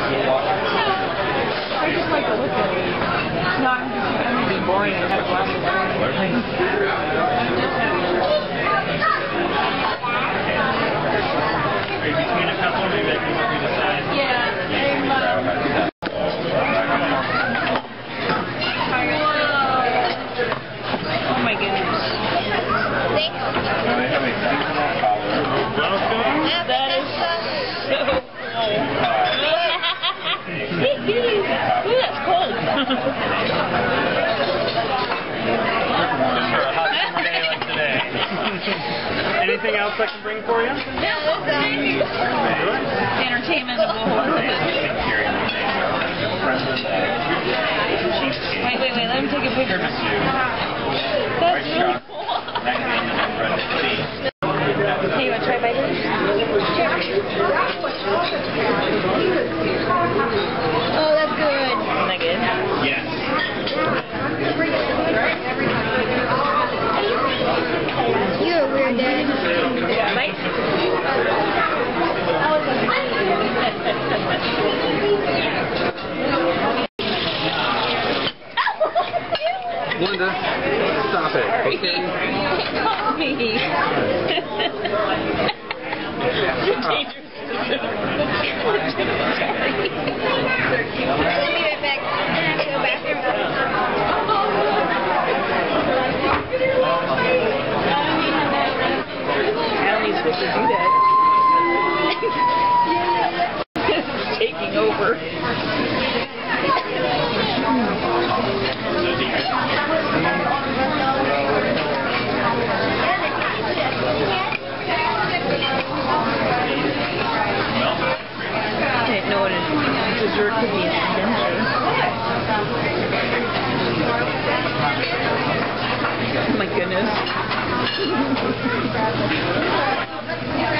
I just like to look at it. No, I'm gonna be boring. I have lots of Are you between a couple? Maybe I can help you decide. Yeah. Oh my goodness. That is so cool. Ooh, that's cold. Just for a hot summer day like today. Anything else I can bring for you? No, that's entertainment of the whole thing. Wait, let me take a picture. That's really cool. Hey, you want to try biting? Oh, that's good. Isn't that good? Yes. You're a weird dad. Bite? Linda, stop it, okay? Call me. Allie's supposed to do that. This is taking over. I didn't know what a dessert could be an adventure. Oh my goodness.